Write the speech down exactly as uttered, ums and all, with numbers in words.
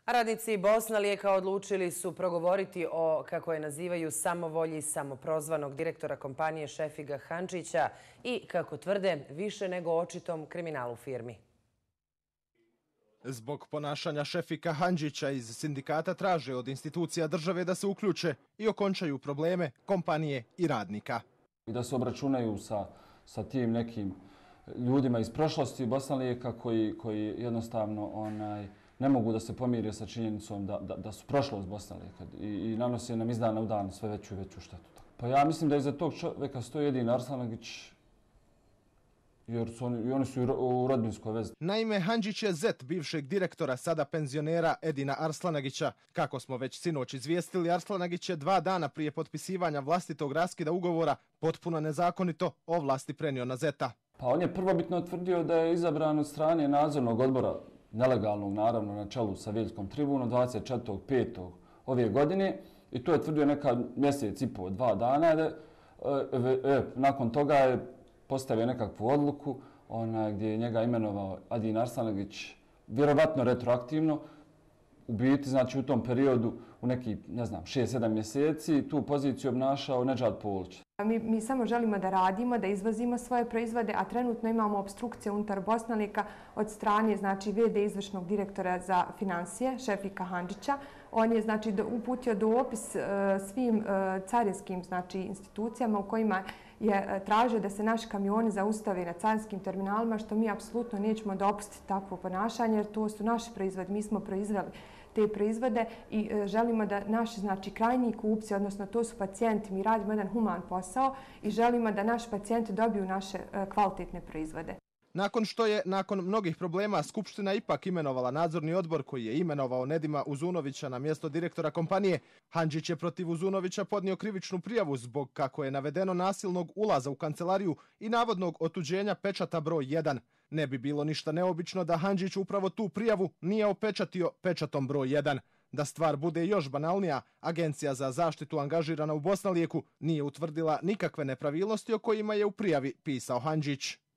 A radnici Bosnalijeka odlučili su progovoriti o, kako je nazivaju, samovolji samoprozvanog direktora kompanije Šefiga Handžića i, kako tvrde, više nego očitom kriminalu firmi. Zbog ponašanja Šefika Handžića iz sindikata traže od institucija države da se uključe i okončaju probleme kompanije i radnika. I da se obračunaju sa, sa tim nekim ljudima iz prošlosti Bosnalijeka koji, koji jednostavno onaj, ne mogu da se pomire sa činjenicom da, da, da su prošlost Bosnalijeka i, i nanose nam iz dana u dan sve veću i veću štetu. Pa ja mislim da iza tog čovjeka stoji jedin Arslanagić, jer su oni, i oni su u rodbinskoj vezi. Naime, Handžić je zet bivšeg direktora, sada penzionera Edina Arslanagića. Kako smo već sinoć izvijestili, Arslanagić je dva dana prije potpisivanja vlastitog raskida ugovora potpuno nezakonito ovlasti prenio na zeta. Pa on je prvobitno tvrdio da je izabran od strane nadzornog odbora, nelegalnog naravno, na čelu sa Viljskom tribunom dvadeset četvrtog petog ove godine i to je tvrdio neka mjesec i po, dva dana. Da, e, e, nakon toga je postavio nekakvu odluku ona, gdje je njega imenovao Edin Arslanagić, vjerovatno retroaktivno, u biti, znači u tom periodu, u neki, ne znam, šest sedam mjeseci, tu poziciju obnašao Nedžad Polić. Mi, mi samo želimo da radimo, da izvozimo svoje proizvode, a trenutno imamo obstrukcije unutar Bosnalijeka od strane, znači, ve de izvršnog direktora za financije, Šefika Handžića. On je, znači, uputio dopis uh, svim uh, carinskim, znači, institucijama u kojima je uh, tražio da se naši kamioni zaustave na carinskim terminalima, što mi apsolutno nećemo dopustiti takvo ponašanje, jer to su naši proizvodi, mi smo proizveli te proizvode i e, želimo da naši, znači, krajnji kupci, odnosno to su pacijenti, mi radimo jedan human posao i želimo da naši pacijenti dobiju naše e, kvalitetne proizvode. Nakon što je, nakon mnogih problema, Skupština ipak imenovala nadzorni odbor koji je imenovao Nedima Uzunovića na mjesto direktora kompanije, Handžić je protiv Uzunovića podnio krivičnu prijavu zbog, kako je navedeno, nasilnog ulaza u kancelariju i navodnog otuđenja pečata broj jedan. Ne bi bilo ništa neobično da Handžić upravo tu prijavu nije opečatio pečatom broj jedan. Da stvar bude još banalnija, Agencija za zaštitu angažirana u Bosnalijeku nije utvrdila nikakve nepravilnosti o kojima je u prijavi pisao Handžić.